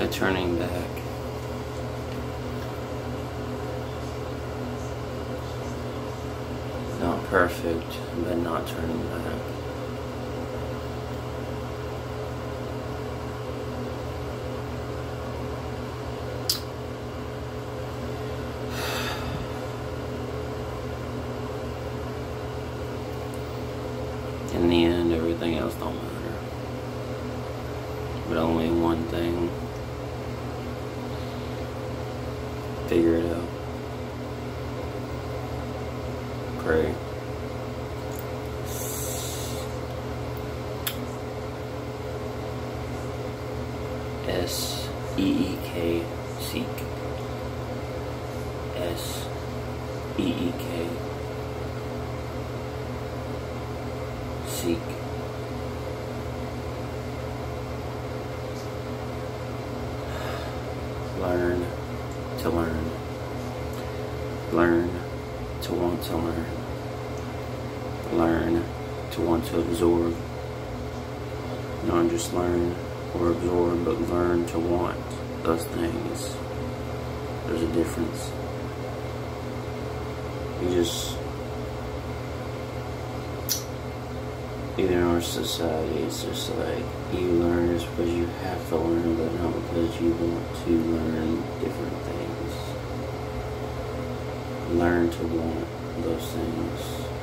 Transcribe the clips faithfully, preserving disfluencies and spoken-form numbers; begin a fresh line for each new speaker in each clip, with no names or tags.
to turning back. Not perfect, but not turning back. In the end, everything else don't matter. But only one thing. Figure it out. Pray. S E E K, seek. S E E K. Seek. Learn to learn. Learn to want to learn. Learn to want to absorb. Not just learn or absorb, but learn to want those things. There's a difference. You just, even in our society, it's just like you learn just because you have to learn, but not because you want to learn different things. Learn to want those things.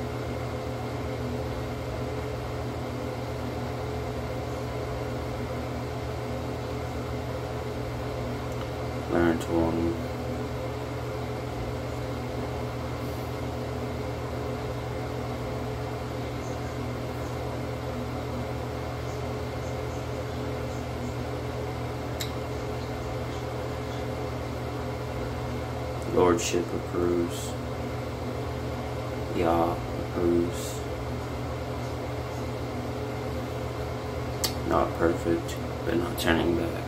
Learn to want them. Lordship approves. Yah approves. Not perfect, but not turning back.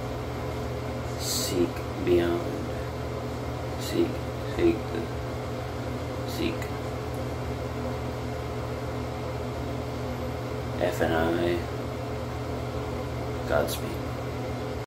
Seek beyond. Seek, seek, seek. F and I. Godspeed.